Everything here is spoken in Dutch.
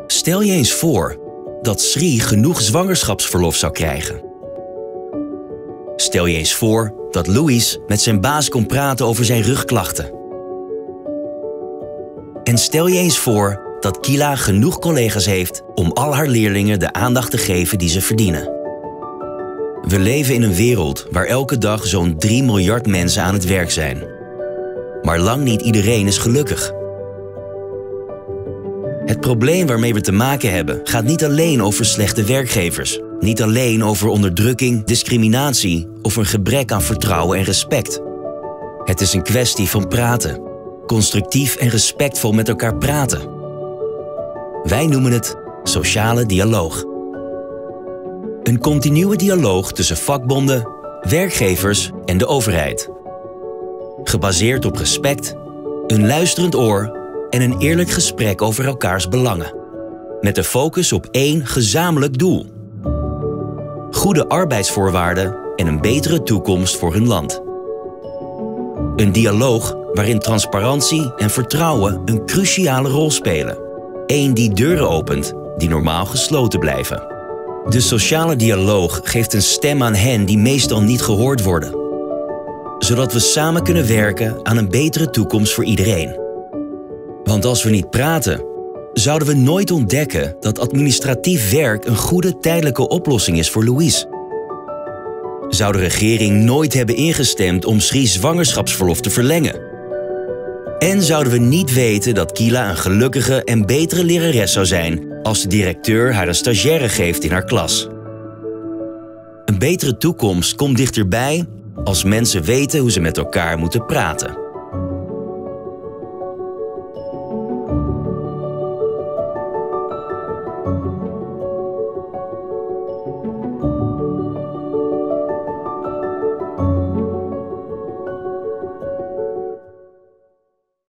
Stel je eens voor dat Sri genoeg zwangerschapsverlof zou krijgen. Stel je eens voor dat Louis met zijn baas kon praten over zijn rugklachten. En stel je eens voor dat Kila genoeg collega's heeft om al haar leerlingen de aandacht te geven die ze verdienen. We leven in een wereld waar elke dag zo'n 3 miljard mensen aan het werk zijn. Maar lang niet iedereen is gelukkig. Het probleem waarmee we te maken hebben gaat niet alleen over slechte werkgevers. Niet alleen over onderdrukking, discriminatie of een gebrek aan vertrouwen en respect. Het is een kwestie van praten. Constructief en respectvol met elkaar praten. Wij noemen het sociale dialoog. Een continue dialoog tussen vakbonden, werkgevers en de overheid. Gebaseerd op respect, een luisterend oor en een eerlijk gesprek over elkaars belangen. Met de focus op 1 gezamenlijk doel. Goede arbeidsvoorwaarden en een betere toekomst voor hun land. Een dialoog waarin transparantie en vertrouwen een cruciale rol spelen. Eén die deuren opent die normaal gesloten blijven. De sociale dialoog geeft een stem aan hen die meestal niet gehoord worden. Zodat we samen kunnen werken aan een betere toekomst voor iedereen. Want als we niet praten, zouden we nooit ontdekken dat administratief werk een goede tijdelijke oplossing is voor Louise. Zou de regering nooit hebben ingestemd om Sri's zwangerschapsverlof te verlengen. En zouden we niet weten dat Kila een gelukkige en betere lerares zou zijn als de directeur haar een stagiaire geeft in haar klas. Een betere toekomst komt dichterbij als mensen weten hoe ze met elkaar moeten praten.